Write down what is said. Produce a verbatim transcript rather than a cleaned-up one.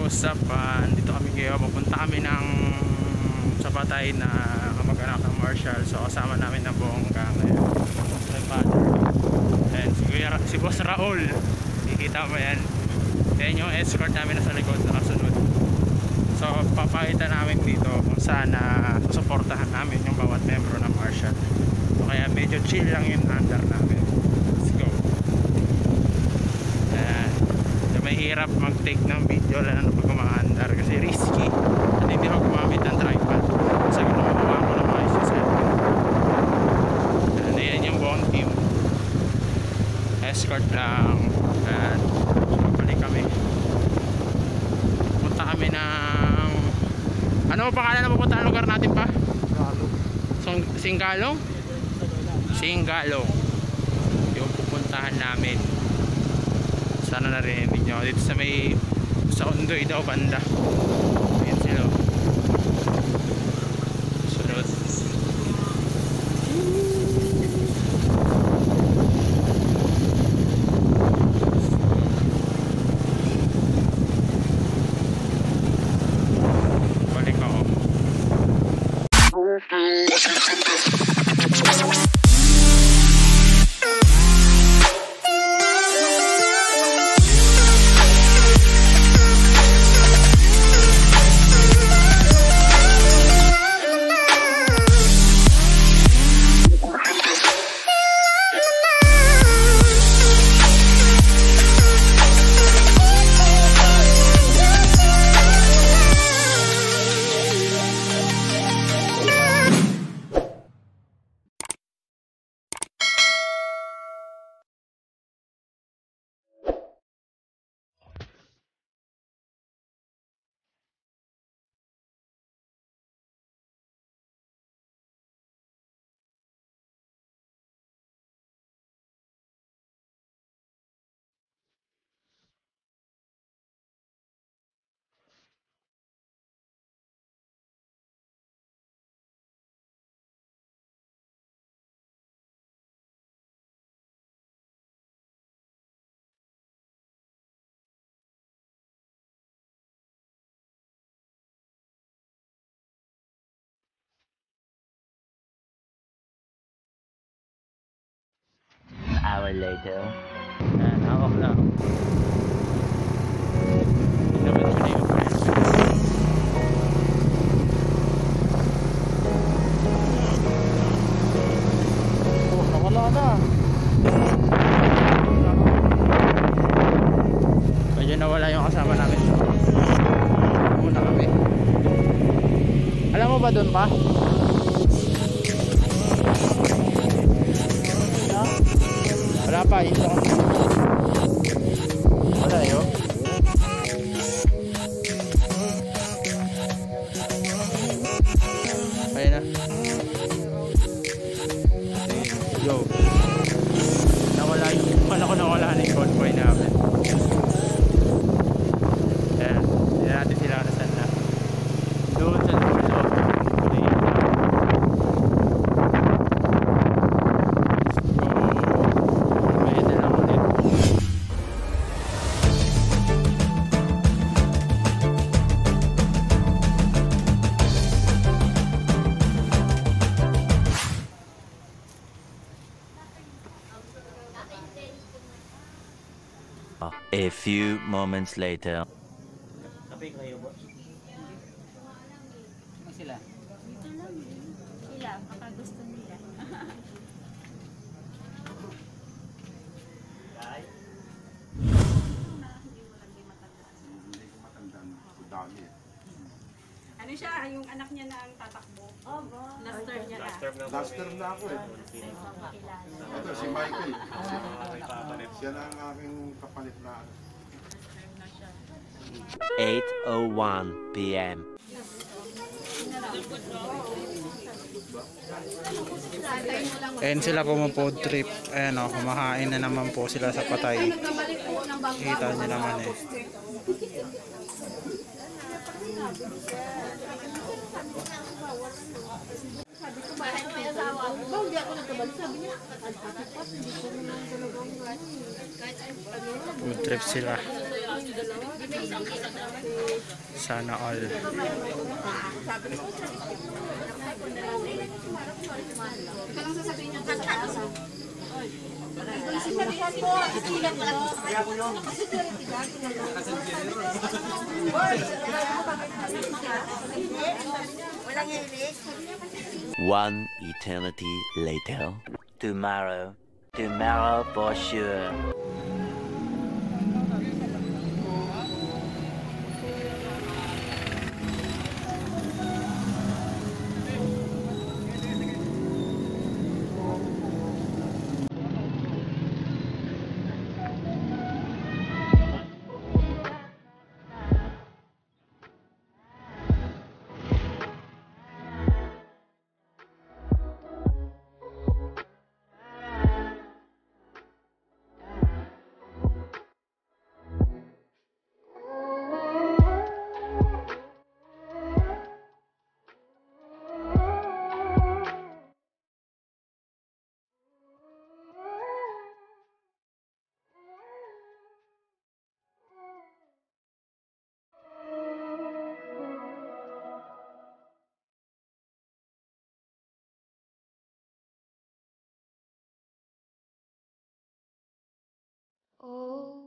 what's up? Uh, dito kami ngayon. Pupunta kami ng sa patay na kamag-anak ng Marshall. So kasama namin ng buong gang. My father. And si, si Boss Raul. Kikita mo yan. Yan yung escort namin na sa likod. Nakasunod. So papakita namin dito kung saan na uh, susuportahan namin yung bawat membro ng Marshall. So kaya medyo chill lang yung under namin. Let's go. Ayan. So mahirap mag-take ng video lalo na pag umaandar kasi risky. At hindi ako gumamit ng tripod. Kasi gumawa ko ng mga isisip. Ayan, ayan yung buong team. Escort lang. Ayan. So balik kami. Punta kami ng ano pa pangalan na pupunta ang lugar natin pa? Singalong? Singalong yung pupuntahan namin. Sana narinig nyo dito sa may sa Undoy daw banda. Ayan sila sunod. Balik ako. Hour later. Ayan, hawak lang. Tingnan mo na yung friends. Oh, nawala na. Medyo nawala yung kasama namin. Muna kami. Alam mo ba doon pa? Wala pa, ito wala yun. Ayun na. Yo. Nawala yung wala ko nawala na yung convoy namin. Ayan. Hindi natin sila nasan na. Doon sa dulo. A few moments later. Kape kayo, boss? Ano sila? Dito lang eh. Sila, baka gusto nila. Ano siya, yung anak niya na ang tatakbo. Oh, bo. Laster niya na. Last term na ako eh. Ito, si Michael. Siya na ang aking kapalit na. eight oh one p m Ayan sila pumupood trip. Ayan o, kumakain na naman po sila sa patay. Kita nyo naman eh. Sabi ko, bahay ko yung asawa ko. Ba, hindi ako nagkabalik. Sabi niya, at-at-at, hindi ko naman talagang gano'n. Food trip sila. Sana all. Sabihan mo, isilan mo. Walang hilig. One eternity later. Tomorrow. Tomorrow for sure. Oh.